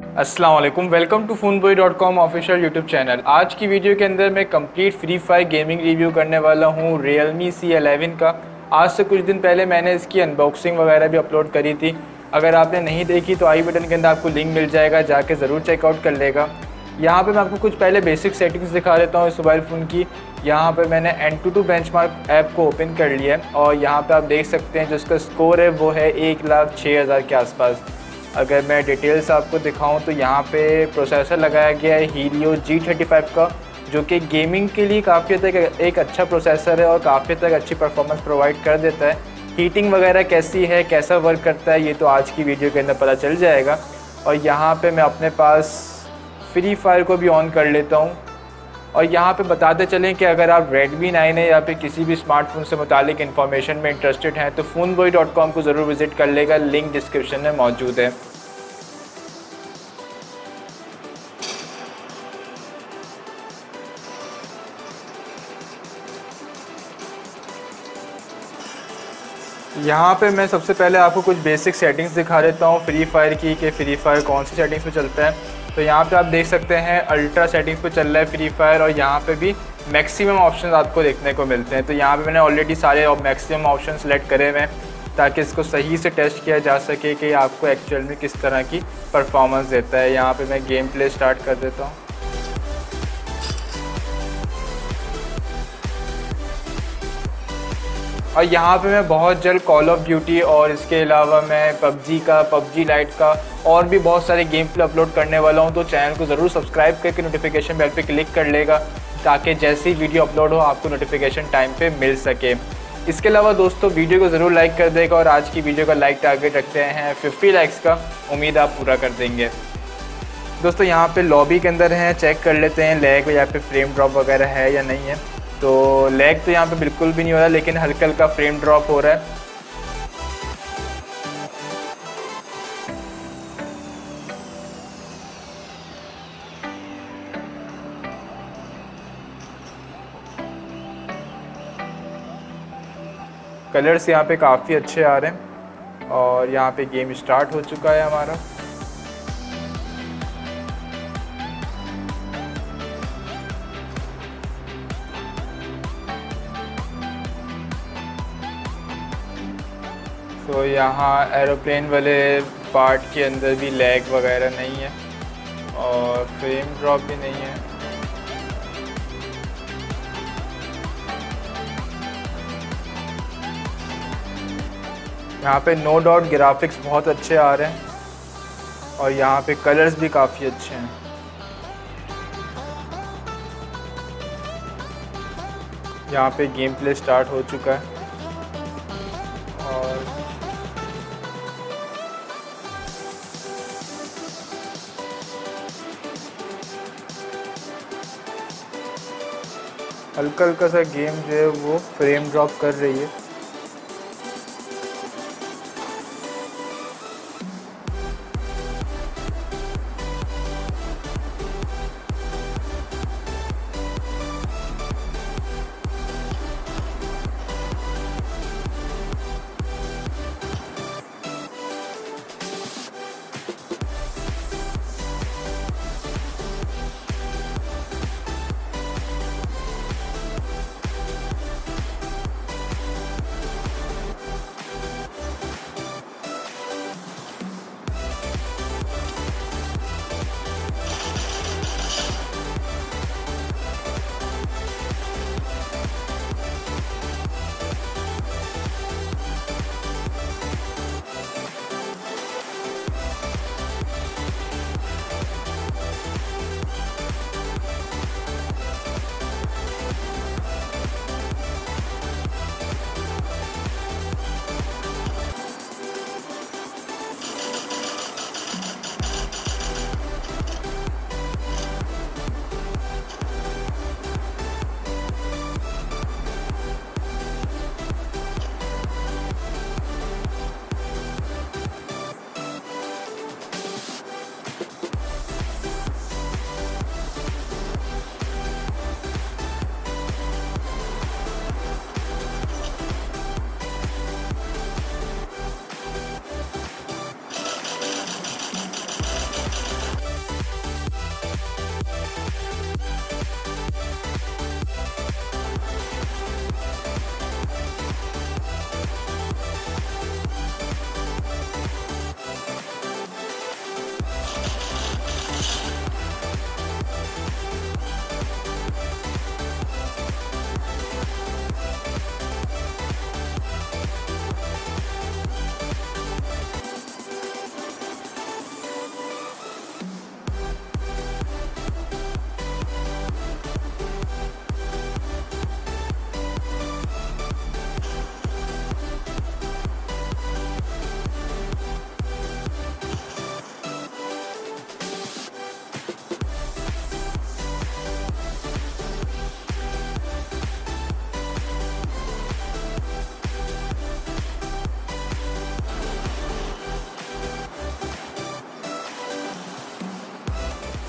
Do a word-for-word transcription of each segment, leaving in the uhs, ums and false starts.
अस्सलाम वालेकुम, welcome to Phoneboy dot com official YouTube channel. आज की वीडियो के अंदर मैं complete free fire gaming review करने वाला हूँ रियलमी सी इलेवन का। आज से कुछ दिन पहले मैंने इसकी अनबॉक्सिंग वगैरह भी अपलोड करी थी। अगर आपने नहीं देखी तो आई बटन के अंदर आपको लिंक मिल जाएगा, जाके ज़रूर चेकआउट कर लेगा। यहाँ पे मैं आपको कुछ पहले बेसिक सेटिंग्स दिखा देता हूँ इस मोबाइल फ़ोन की। यहाँ पे मैंने AnTuTu benchmark app को ओपन कर लिया है और यहाँ पे आप देख सकते हैं जो इसका स्कोर है वो है एक लाख छः हज़ार के आसपास। अगर मैं डिटेल्स आपको दिखाऊं तो यहाँ पे प्रोसेसर लगाया गया है हीलियो जी थर्टी फाइव का, जो कि गेमिंग के लिए काफ़ी हद तक एक अच्छा प्रोसेसर है और काफ़ी हद तक अच्छी परफॉर्मेंस प्रोवाइड कर देता है। हीटिंग वगैरह कैसी है, कैसा वर्क करता है, ये तो आज की वीडियो के अंदर पता चल जाएगा। और यहाँ पे मैं अपने पास फ्री फायर को भी ऑन कर लेता हूँ। और यहाँ पे बताते चलें कि अगर आप रेडमी नाइन है या फिर किसी भी स्मार्टफोन से मुतालिक इन्फॉर्मेशन में इंटरेस्टेड हैं तो फोनबॉय डॉट कॉम को ज़रूर विज़िट कर लेगा, लिंक डिस्क्रिप्शन में मौजूद है। यहाँ पे मैं सबसे पहले आपको कुछ बेसिक सेटिंग्स दिखा देता हूँ फ्री फायर की, कि फ्री फायर कौन सी सेटिंग्स पे चलता है। तो यहाँ पे आप देख सकते हैं अल्ट्रा सेटिंग्स पे चल रहा है फ्री फायर, और यहाँ पे भी मैक्सिमम ऑप्शंस आपको देखने को मिलते हैं। तो यहाँ पे मैंने ऑलरेडी सारे मैक्सिमम ऑप्शन सेलेक्ट करे हुए हैं ताकि इसको सही से टेस्ट किया जा सके कि आपको एक्चुअल में किस तरह की परफॉर्मेंस देता है। यहाँ पर मैं गेम प्ले स्टार्ट कर देता हूँ। और यहाँ पे मैं बहुत जल्द कॉल ऑफ ड्यूटी और इसके अलावा मैं पबजी का, पबजी लाइट का और भी बहुत सारे गेम प्ले अपलोड करने वाला हूँ। तो चैनल को ज़रूर सब्सक्राइब करके नोटिफिकेशन बेल पे क्लिक कर लेगा ताकि जैसी वीडियो अपलोड हो आपको नोटिफिकेशन टाइम पे मिल सके। इसके अलावा दोस्तों वीडियो को ज़रूर लाइक कर देगा, और आज की वीडियो का लाइक टारगेट रखते हैं फिफ्टी लाइक्स का, उम्मीद आप पूरा कर देंगे। दोस्तों यहाँ पर लॉबी के अंदर हैं, चेक कर लेते हैं लैग या फिर फ्रेम ड्रॉप वगैरह है या नहीं है। तो लैग तो यहाँ पे बिल्कुल भी नहीं हो रहा, लेकिन हल्का हल्का फ्रेम ड्रॉप हो रहा है। कलर्स यहाँ पे काफ़ी अच्छे आ रहे हैं और यहाँ पे गेम स्टार्ट हो चुका है हमारा। तो यहाँ एरोप्लेन वाले पार्ट के अंदर भी लैग वगैरह नहीं है और फ्रेम ड्रॉप भी नहीं है। यहाँ पे नो डाउट ग्राफिक्स बहुत अच्छे आ रहे हैं और यहाँ पे कलर्स भी काफ़ी अच्छे हैं। यहाँ पे गेम प्ले स्टार्ट हो चुका है और हल्का हल्का सा गेम जो है वो फ्रेम ड्रॉप कर रही है।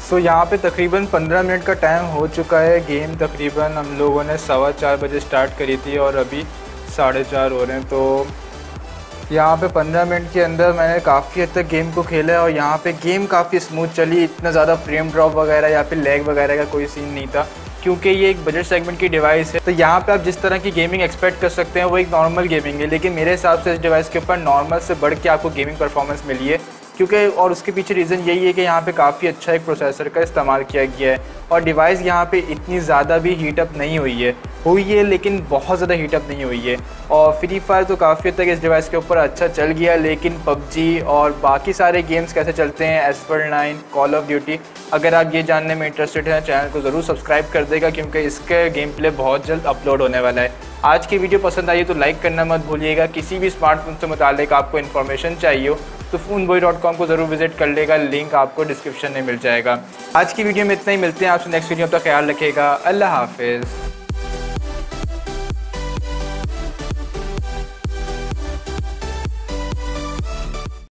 सो so, यहाँ पे तकरीबन पंद्रह मिनट का टाइम हो चुका है। गेम तकरीबन हम लोगों ने सवा चार बजे स्टार्ट करी थी और अभी साढ़े चार हो रहे हैं। तो यहाँ पे पंद्रह मिनट के अंदर मैंने काफ़ी हद तक गेम को खेला है और यहाँ पे गेम काफ़ी स्मूथ चली। इतना ज़्यादा फ्रेम ड्रॉप वगैरह या फिर लैग वगैरह का कोई सीन नहीं था, क्योंकि ये एक बजट सेगमेंट की डिवाइस है। तो यहाँ पे आप जिस तरह की गेमिंग एक्सपेक्ट कर सकते हैं वो एक नॉर्मल गेमिंग है, लेकिन मेरे हिसाब से इस डिवाइस के ऊपर नॉर्मल से बढ़ के आपको गेमिंग परफॉर्मेंस मिली है, क्योंकि और उसके पीछे रीज़न यही है कि यहाँ पे काफ़ी अच्छा एक प्रोसेसर का इस्तेमाल किया गया है और डिवाइस यहाँ पे इतनी ज़्यादा भी हीटअप नहीं हुई है हुई है लेकिन बहुत ज़्यादा हीटअप नहीं हुई है। और फ्री फायर तो काफ़ी हद तक इस डिवाइस के ऊपर अच्छा चल गया, लेकिन पबजी और बाकी सारे गेम्स कैसे चलते हैं, Asphalt nine, call of duty, अगर आप ये जानने में इंटरेस्टेड हैं चैनल को ज़रूर सब्सक्राइब कर देगा, क्योंकि इसका गेम प्ले बहुत जल्द अपलोड होने वाला है। आज की वीडियो पसंद आई तो लाइक करना मत भूलिएगा। किसी भी स्मार्टफोन से मुताल्लिक आपको इन्फॉर्मेशन चाहिए हो तो फोनबॉय डॉट कॉम को ज़रूर विजिट कर लेगा, लिंक आपको डिस्क्रिप्शन में मिल जाएगा। आज की वीडियो में इतना ही, मिलते हैं आपसे नेक्स्ट वीडियो। अपना ख्याल रखिएगा, अल्लाह हाफिज़।